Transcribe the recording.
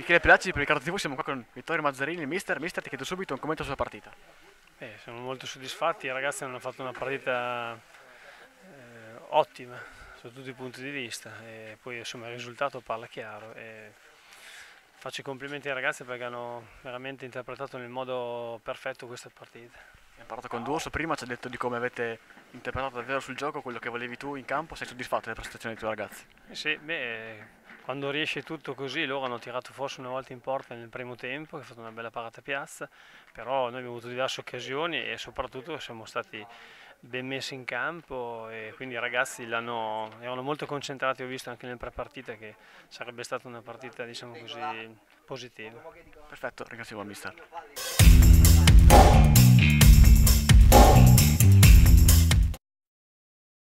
Michele Pelacci per Riccardo TV, siamo qua con Vittorio Mazzarini, il mister. Mister, ti chiedo subito un commento sulla partita. Siamo molto soddisfatti, i ragazzi hanno fatto una partita ottima su tutti i punti di vista e poi insomma il risultato parla chiaro. Faccio i complimenti ai ragazzi perché hanno veramente interpretato nel modo perfetto questa partita. Abbiamo parlato con D'Urso prima, ci ha detto di come avete interpretato davvero sul gioco quello che volevi tu in campo. Sei soddisfatto delle prestazioni dei tuoi ragazzi? Sì, quando riesce tutto così, loro hanno tirato forse una volta in porta nel primo tempo, che ha fatto una bella parata a piazza, però noi abbiamo avuto diverse occasioni e soprattutto siamo stati ben messi in campo e quindi i ragazzi erano molto concentrati, ho visto anche nel pre-partita che sarebbe stata una partita diciamo così positiva. Perfetto, ringraziamo il mister.